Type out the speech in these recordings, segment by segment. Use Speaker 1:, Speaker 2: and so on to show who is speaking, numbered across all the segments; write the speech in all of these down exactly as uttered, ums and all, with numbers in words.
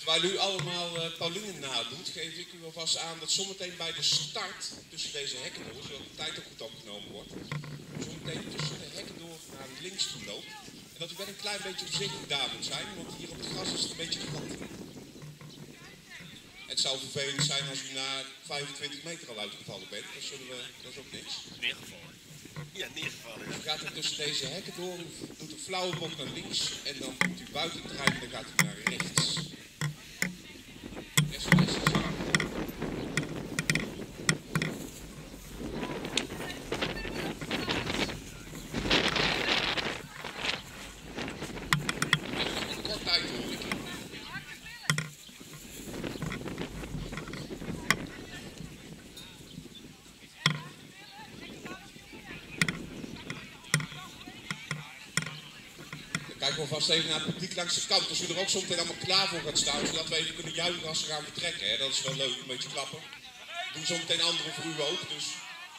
Speaker 1: Terwijl u allemaal uh, Pauline nadoet, geef ik u alvast aan dat zometeen bij de start tussen deze hekken door, zodat de tijd ook goed opgenomen wordt, zometeen tussen de hekken door naar links toe loopt. En dat u wel een klein beetje voorzichtig daar moet zijn, want hier op het gras is het een beetje glad. Het zou vervelend zijn als u na vijfentwintig meter al uitgevallen bent, dat, zullen we, dat is ook niks.
Speaker 2: Neergevallen. Ja, neergevallen.
Speaker 1: Dan gaat u tussen deze hekken door, u doet een flauwe bocht naar links en dan komt u buiten het terrein en dan gaat u naar rechts. Kijk alvast even naar het publiek langs de kant, als u er ook zo meteen allemaal klaar voor gaat staan, zodat we even kunnen juichen als ze gaan vertrekken. Hè? Dat is wel leuk, een beetje klappen. Doen zo meteen anderen voor u ook, dus...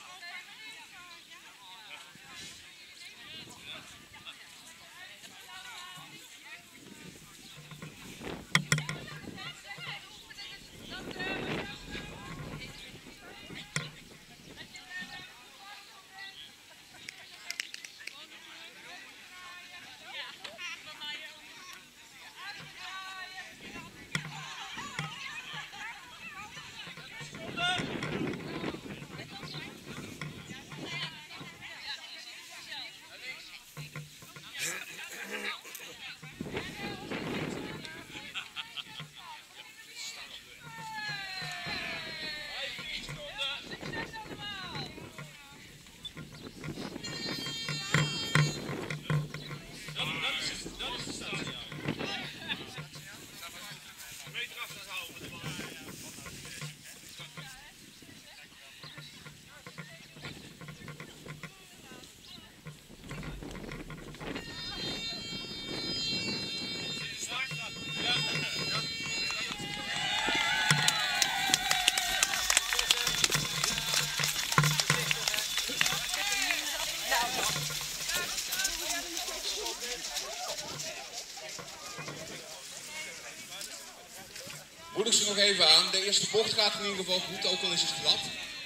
Speaker 1: Moedig ze nog even aan. De eerste bocht gaat in ieder geval goed, ook al is het glad.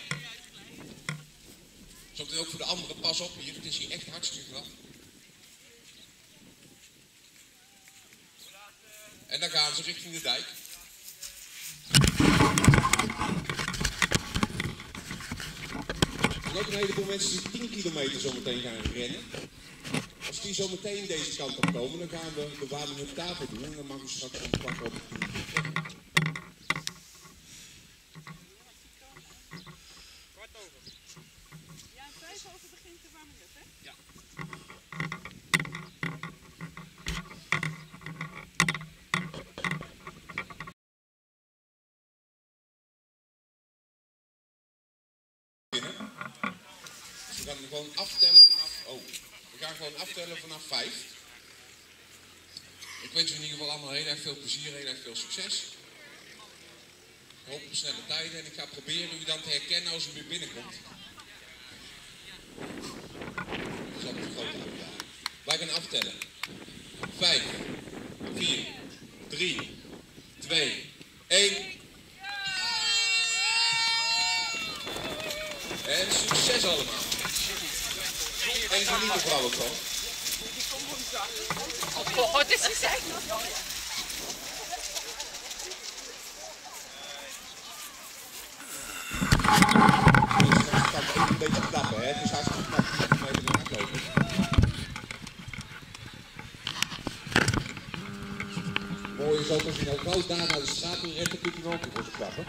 Speaker 1: Zometeen ook voor de anderen, pas op hier. Het is hier echt hartstikke glad. En dan gaan ze richting de dijk. Er zijn ook een heleboel mensen die tien kilometer zometeen gaan rennen. Als die zometeen deze kant op komen, dan gaan we de warming op tafel doen. En dan mag u straks een pak op het tien. We gaan gewoon aftellen vanaf, oh, we gaan gewoon aftellen vanaf vijf. Ik wens u in ieder geval allemaal heel erg veel plezier, heel erg veel succes. Ik hoop op snelle tijden en ik ga proberen u dan te herkennen als u weer binnenkomt. Dat is ook een grote uitdaging. Wij gaan aftellen. vijf, vier, drie, twee, één. En succes allemaal. En geniet er vooral ook van.
Speaker 3: Oh, het is gezegd.
Speaker 1: Het kan even een beetje knappen, hè? Het is hartstikke knap om even te lopen. Mooi is ook als je nou gauw daar naar de straat toe rent, dan kunt u nog ook voor ze klappen.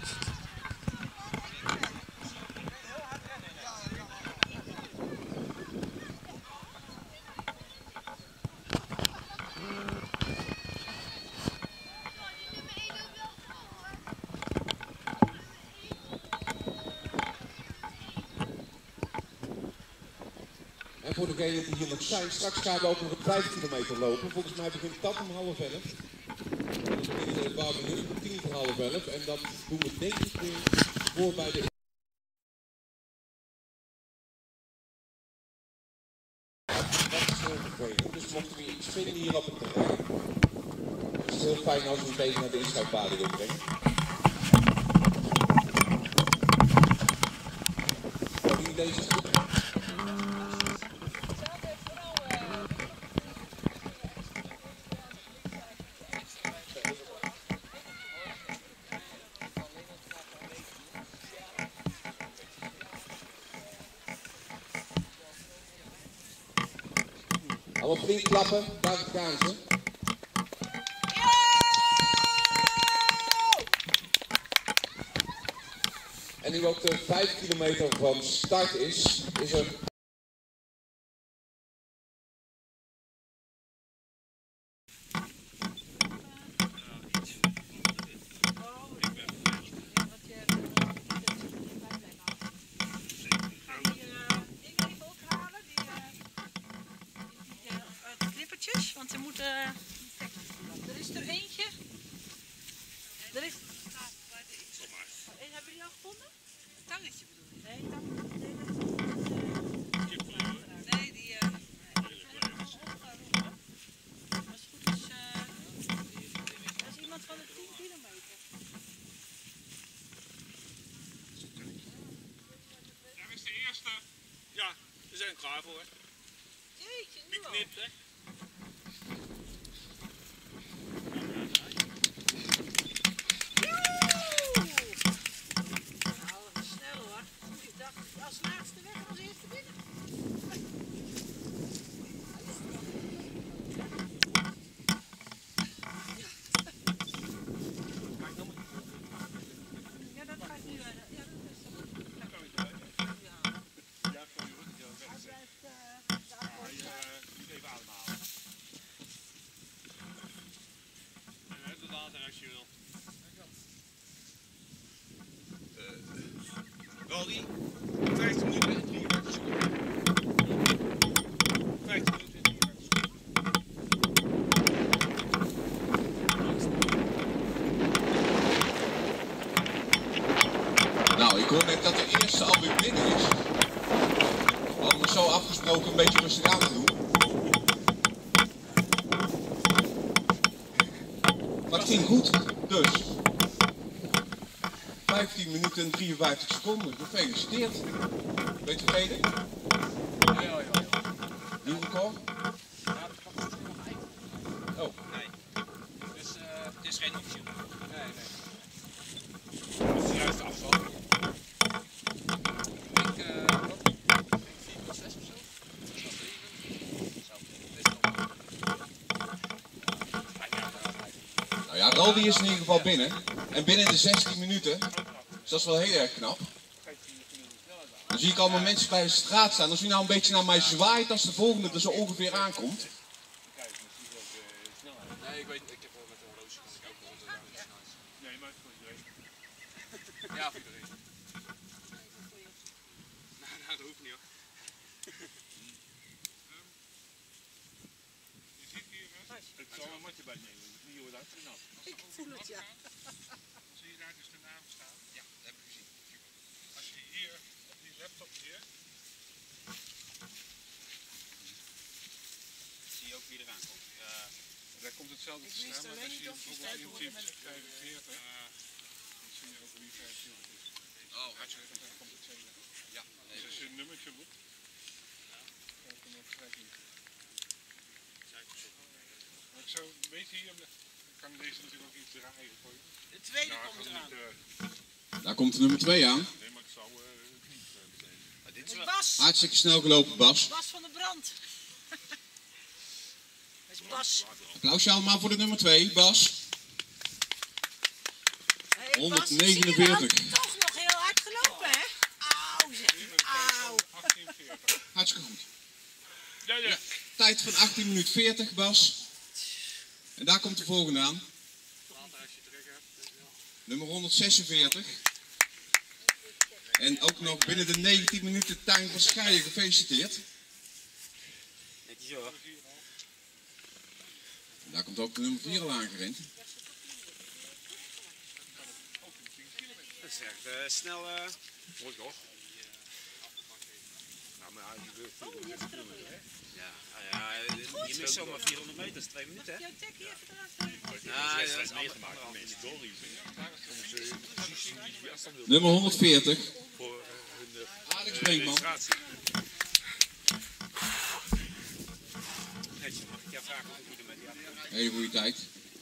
Speaker 1: En voor degenen die hier nog zijn, straks gaan we ook nog op vijf kilometer lopen. Volgens mij begint dat om half elf. Dan begint de warming om tien voor half elf. En dat doen we denk ik weer voor bij de... Dat is heel vervelend. Dus mochten we iets vinden hier op het terrein. heel fijn als we het even naar de inschuifbalie wil brengen. Hebben jullie deze goed? Allemaal flink klappen, daar gaan ze. En nu ook de vijf kilometer van start is, is er...
Speaker 3: Want er moet, uh, er is er eentje. Er is. Oh, hebben jullie al gevonden? Een tangetje bedoel je? Nee, tang. Nee, dat is niet. Nee, die. Uh, nee, die zijn allemaal opgeroepen. Als het goed is, uh, dat is iemand van de tien kilometer.
Speaker 2: Daar is de eerste. Ja, we zijn klaar voor.
Speaker 3: Jeetje, nu al.
Speaker 2: Geknipt, hè?
Speaker 3: Als laatste weg en als eerste binnen. Ja, dat gaat nu. Ja, dat is zo.
Speaker 2: Ja, kan je rustig aan
Speaker 3: Hij
Speaker 2: verder.
Speaker 3: blijft daar voor.
Speaker 2: Niet even ademhalen. En tot later als je wil. Rolly, vijftien minuten en drieënvijftig seconden. vijftien minuten en drieënvijftig seconden.
Speaker 1: Nou, ik hoor net dat de eerste alweer binnen is. We hadden we zo afgesproken een beetje rustig aan te doen. Maar het ging goed, dus. vijftien minuten en drieënvijftig seconden. Gefeliciteerd. Weet je tevreden?
Speaker 2: Ja, ja, ja.
Speaker 1: Nieuw record?
Speaker 2: Ja, dat kan misschien nog eind.
Speaker 1: Oh.
Speaker 2: Nee. Dus uh, het is geen optie. Nee, nee. Dat is de juiste afstand. Ik, uh, wat? Ik denk vier komma zes of zo. Of is dat zeven? Zo, dit is nog.
Speaker 1: Nou ja, Raldi is in ieder geval binnen. En binnen de zestien minuten. Dus dat is wel heel erg knap. Dan zie ik allemaal mensen bij de straat staan. Als u nou een beetje naar mij zwaait als de volgende er zo ongeveer aankomt.
Speaker 2: Nee, ik weet niet. Ik heb wel met een horloge kan ik ook wel de snelheid. Nee, maar voor iedereen. Ja, voor iedereen. Nou, nou, dat hoeft niet hoor. Je ziet hier, ik zal een matje bij nemen. Die wordt uitgeknapt.
Speaker 3: Ik voel het, ja.
Speaker 2: Zie je daar dus de naam staan? Ja, dat heb ik gezien. Als je hier op die laptop hier. Zie je ook wie eraan komt. Uh, daar komt hetzelfde te staan, maar als je bijvoorbeeld intypt vijfenveertig, uh, dan zie je ook wie vijfenveertig is. Oh, hartstikke. Dan komt het zeven. Ja. Dus als je een nummertje roept, dan kom je op vijfenveertig. Maar ik zou, weet je hier, ik kan deze natuurlijk ook iets draaien voor je.
Speaker 3: De tweede
Speaker 2: Ja,
Speaker 3: komt
Speaker 2: niet,
Speaker 3: eraan.
Speaker 2: uh,
Speaker 1: Daar komt de nummer twee aan.
Speaker 2: nee, maar ik zou uh, het niet uh, meteen. Maar dit is wel...
Speaker 3: Bas.
Speaker 1: Hartstikke snel gelopen, Bas.
Speaker 3: Bas van de Brand. Dat is Bas.
Speaker 1: Applausje allemaal voor de nummer twee, Bas.
Speaker 3: Hey, Bas,
Speaker 1: honderdnegenenveertig.
Speaker 3: zie je dan? Toch nog heel hard gelopen, hè? Auw, zeg. Auw.
Speaker 2: achttien veertig.
Speaker 1: Hartstikke goed.
Speaker 2: Ja, ja.
Speaker 1: Ja, tijd van achttien minuten veertig, Bas. En daar komt de volgende aan.
Speaker 2: Later als je trek hebt.
Speaker 1: Nummer honderdzesenveertig. En ook nog binnen de negentien minuten Tijn van Schaaien. Gefeliciteerd.
Speaker 2: Netjes hoor.
Speaker 1: En daar komt ook de nummer vier al aangerend.
Speaker 2: Dat is echt uh, snel. Uh... Mooi toch? Nou, maar je wilt veel meer kilometer, hè? Ja, ja, je mist
Speaker 4: is zomaar vierhonderd meter, dat is twee minuten, hè?
Speaker 3: Jouw tekkie even eraf.
Speaker 4: Ja, dat is meegemaakt.
Speaker 5: Nummer honderdveertig. Alex Brinkman.
Speaker 4: Mag ik jou vragen wat ik doe met die afstand?
Speaker 5: Hele goede tijd.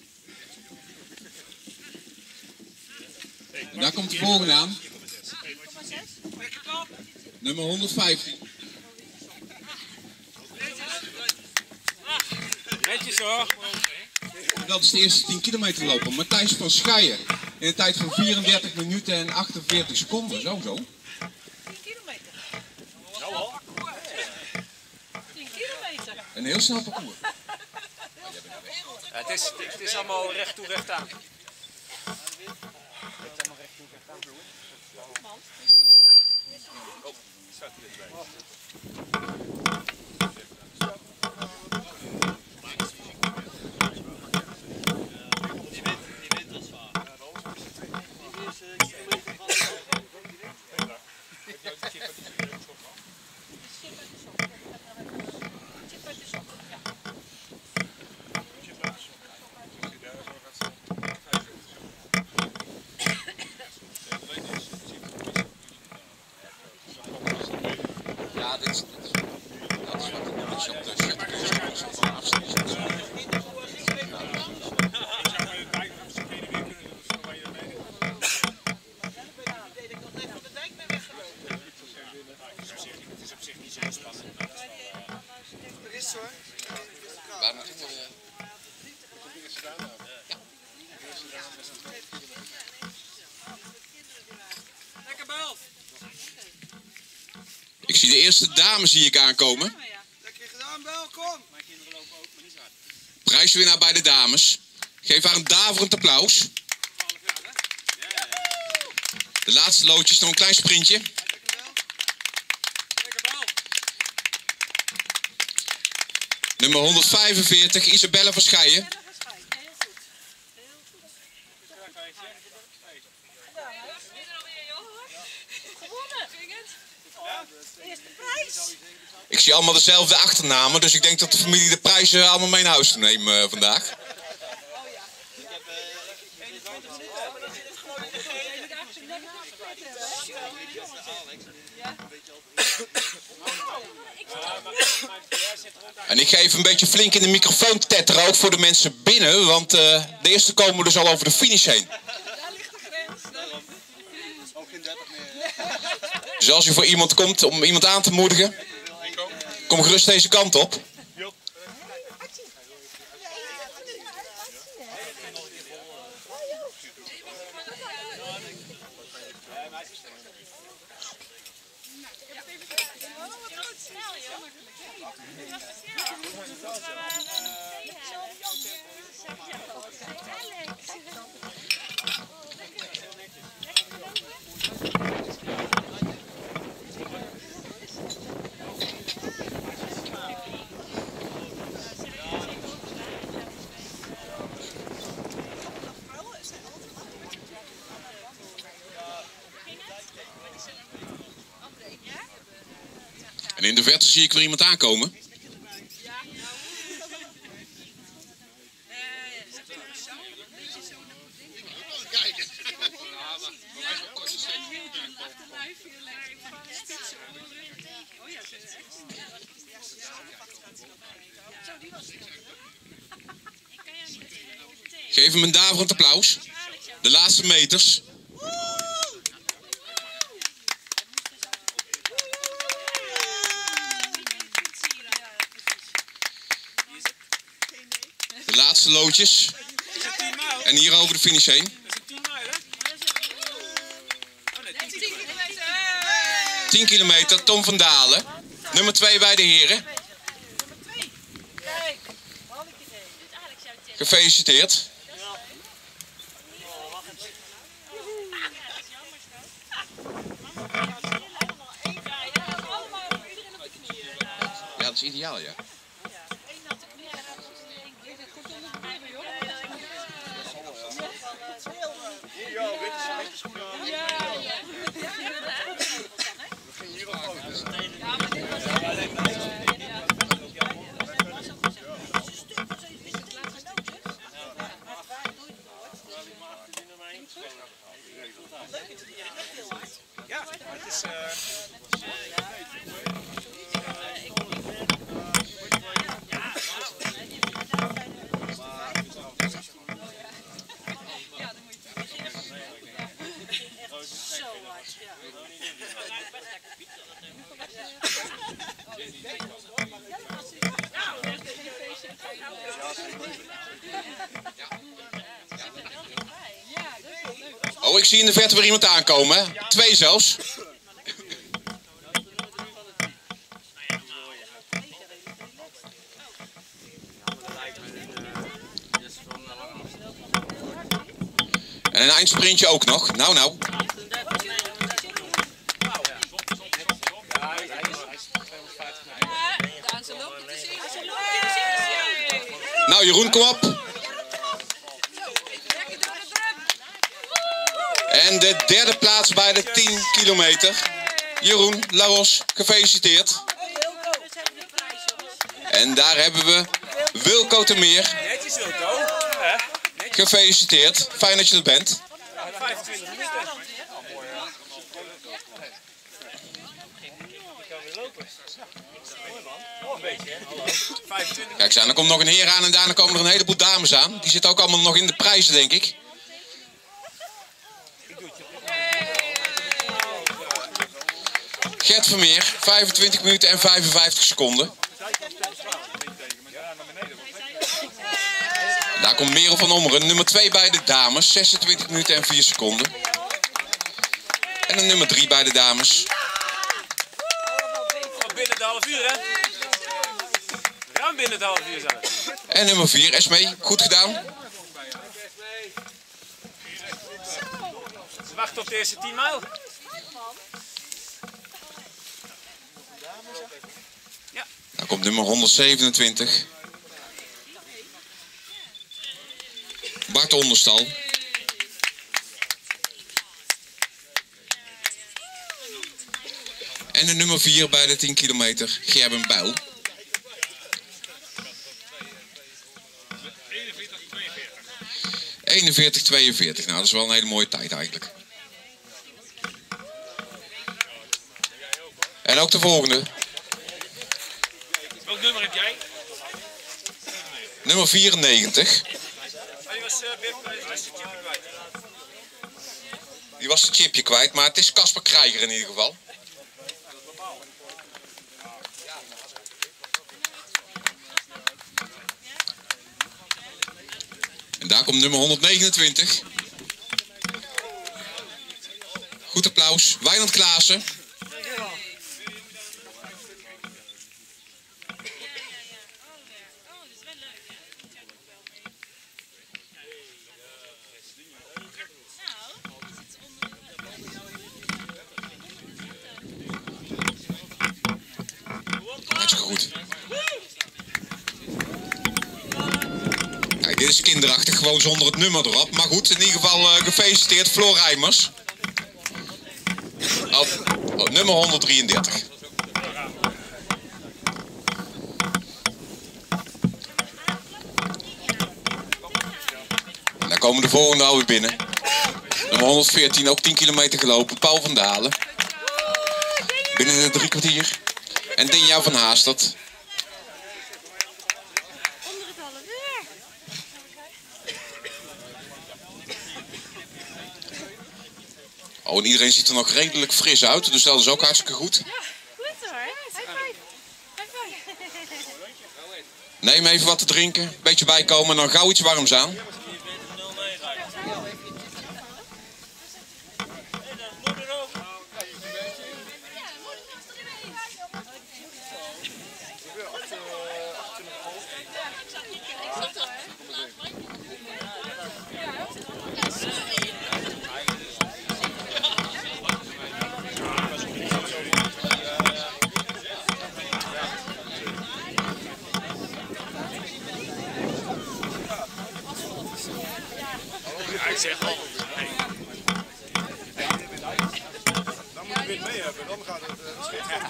Speaker 5: En daar komt de volgende aan. Nummer honderdvijftien.
Speaker 4: Netjes hoor.
Speaker 5: Dat is de eerste tien kilometer lopen. Matthijs van Schaijen. In een tijd van vierendertig minuten en achtenveertig seconden. Zo zo.
Speaker 3: tien kilometer. tien kilometer.
Speaker 5: Een heel snel parcours.
Speaker 4: Ja, het, is, het is allemaal recht toe, recht aan. Het is allemaal recht toe, recht aan. Oh, staat hier erbij.
Speaker 5: Ja, dit is, dit is, dat is wat de nummer op de shuttle van afstand. Waar naartoe?
Speaker 4: Lekker bel!
Speaker 5: Ik zie de eerste dames zie ik aankomen.
Speaker 4: Lekker gedaan, welkom! Mijn kinderen lopen ook, maar niet zo hard.
Speaker 5: Prijswinnaar bij de dames. Geef haar een daverend applaus. De laatste loodjes, nog een klein sprintje.
Speaker 4: Lekker bal!
Speaker 5: Nummer honderdvijfenveertig, Isabelle van Schaijen.
Speaker 3: Heel goed. Heel goed. Gewonnen. Eerste prijs.
Speaker 5: Ik zie allemaal dezelfde achternamen, dus ik denk dat de familie de prijzen allemaal mee naar huis te nemen uh, vandaag. En ik ga even een beetje flink in de microfoon tetteren, ook voor de mensen binnen, want uh, de eerste komen dus al over de finish heen.
Speaker 3: Daar ligt de grens.
Speaker 4: Ook geen dertig meer.
Speaker 5: Dus als u voor iemand komt om iemand aan te moedigen, kom gerust deze kant op. En in de verte zie ik weer iemand aankomen. Geef hem een daverend applaus. De laatste meters. De laatste loodjes. En hier over de finish heen. tien kilometer, Tom van Dalen. Nummer twee bij de heren. Gefeliciteerd. Ja, dat is ideaal, ja. Oh, ik zie in de verte weer iemand aankomen, hè? Twee zelfs. En een eindsprintje ook nog. Nou, nou. Nou, Jeroen, kom op. En de derde plaats bij de tien kilometer. Jeroen Laros, gefeliciteerd. En daar hebben we Wilco Termeer.
Speaker 4: Netjes Wilco.
Speaker 5: Gefeliciteerd. Fijn dat je er bent.
Speaker 4: vijfentwintig minuten.
Speaker 5: Kijk eens aan, er komt nog een heer aan en daarna komen er een heleboel dames aan. Die zitten ook allemaal nog in de prijzen, denk ik. Gert Vermeer, vijfentwintig minuten en vijfenvijftig seconden. Daar komt Merel van Ommeren, nummer twee bij de dames, zesentwintig minuten en vier seconden. En een nummer drie bij de dames.
Speaker 4: Binnen het half uur, hè? Ruim binnen het half uur zelfs.
Speaker 5: En nummer vier, Esmee, goed gedaan.
Speaker 4: Ze wachten op de eerste tien mijl. Ja.
Speaker 5: Dan komt nummer honderdzevenentwintig. Bart Onderstal. En de nummer vier bij de tien kilometer, Gerben Bijl. eenenveertig tweeënveertig. Nou, dat is wel een hele mooie tijd eigenlijk. En ook de volgende.
Speaker 4: Welk nummer heb jij?
Speaker 5: Nummer vierennegentig.
Speaker 4: Die was, uh, was de chipje kwijt.
Speaker 5: Die was het chipje kwijt, maar het is Casper Krijger in ieder geval. En daar komt nummer honderdnegenentwintig. Goed applaus. Wijnand Klaassen. Hartstikke goed. Kijk, dit is kinderachtig, gewoon zonder het nummer erop. Maar goed, in ieder geval uh, gefeliciteerd Floor Rijmers. Op, op nummer honderddrieëndertig. En daar komen de volgende alweer binnen. Nummer honderdveertien, ook tien kilometer gelopen. Paul van Dalen. Binnen de drie kwartier. En Dinja van Haastert.
Speaker 3: Onder het half uur.
Speaker 5: Oh, en iedereen ziet er nog redelijk fris uit, dus dat is ook hartstikke goed.
Speaker 3: Ja, goed hoor. High five. High five.
Speaker 5: Neem even wat te drinken, een beetje bijkomen en dan gauw iets warms aan.
Speaker 4: Ik zeg al.
Speaker 2: Dan moet je weer mee hebben, dan gaat het uh,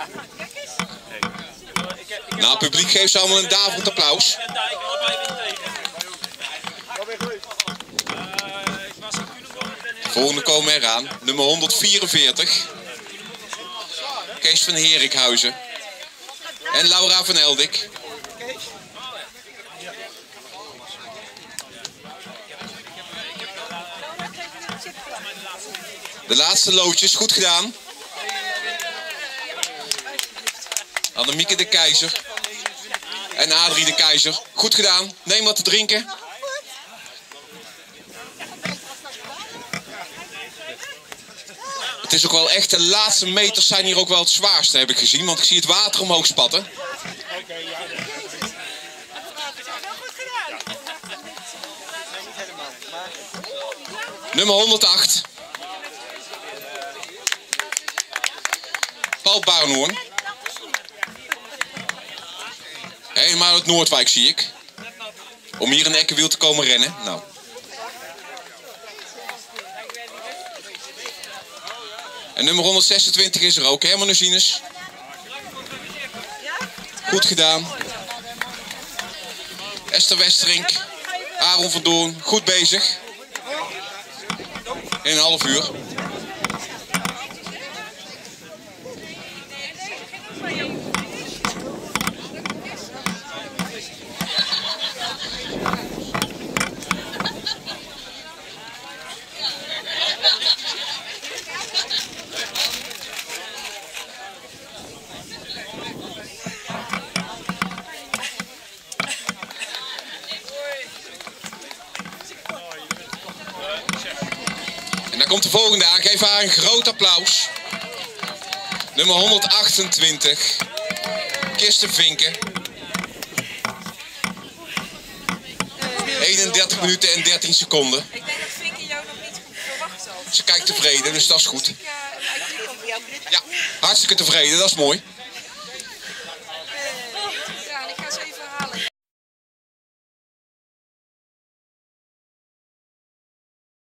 Speaker 2: schieten.
Speaker 5: Nou, het publiek geeft ze allemaal een daverend applaus.
Speaker 4: En Dijk, allebei weer tegen.
Speaker 2: Wat ben je geweest?
Speaker 4: Ik was in Culemborg en
Speaker 5: De volgende komen eraan, nummer honderdvierenveertig. Kees van Herikhuizen. En Laura van Eldik. De laatste loodjes, goed gedaan. Annemieke de Keizer. En Adrie de Keizer. Goed gedaan. Neem wat te drinken. Het is ook wel echt, de laatste meters zijn hier ook wel het zwaarste, heb ik gezien. Want ik zie het water omhoog spatten.
Speaker 2: Oké, ja.
Speaker 5: Nummer honderdacht. Paul Barenhoorn. Helemaal uit Noordwijk zie ik. Om hier in Ekkewiel te komen rennen. Nou. En nummer honderdzesentwintig is er ook, Herman Uzines. Goed gedaan. Esther Westerink. Aaron van Doorn. Goed bezig. In een half uur. En dan komt de volgende aan. Geef haar een groot applaus. Nummer honderdachtentwintig. Kirsten Vinken. eenendertig minuten en dertien seconden.
Speaker 3: Ik denk dat Vinken jou nog niet goed verwacht zal.
Speaker 5: Ze kijkt tevreden, dus dat is goed. Ja, hartstikke tevreden, dat is mooi.